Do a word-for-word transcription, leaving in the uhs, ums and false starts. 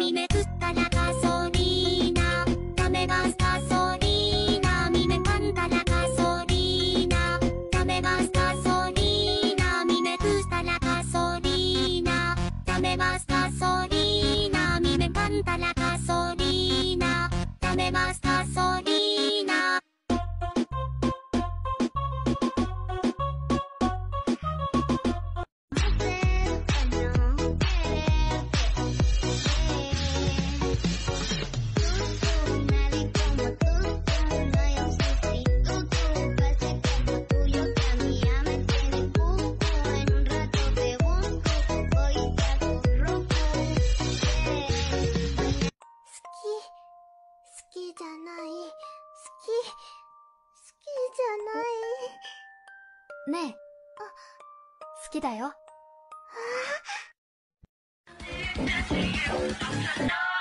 みめくったらガソリーナダメガスガソリーナみめかんだらガソリーナダメガスガソリーナみめくったらガソリーナダメガスガソリーナみめかんだらガソリーナダメガスガソリーナ好きじゃない好き好きじゃないねえあ好きだよあ